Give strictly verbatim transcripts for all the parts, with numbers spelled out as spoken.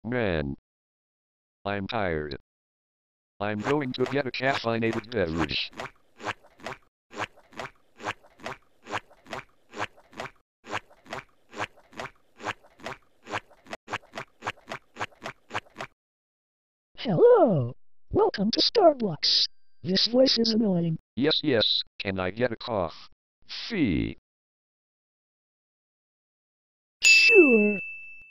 Man, I'm tired. I'm going to get a caffeinated beverage. Hello! Welcome to Starbucks. This voice is annoying. Yes, yes, can I get a coffee? Sure.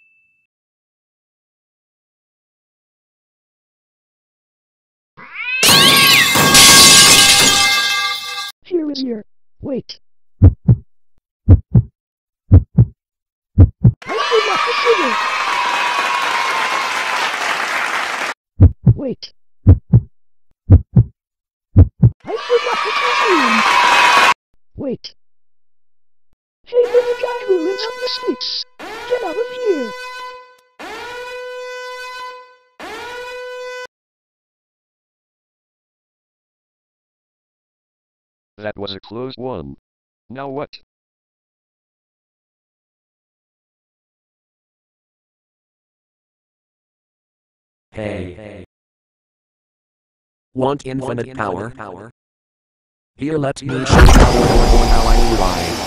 Here is your... Wait. I forgot the sugar. Wait. I forgot the caffeine. Wait. Hey, you're the guy who lives on the sticks. Get out of here. That was a close one. Now what? Hey, hey. Want infinite power? Here, let me show you how I ride.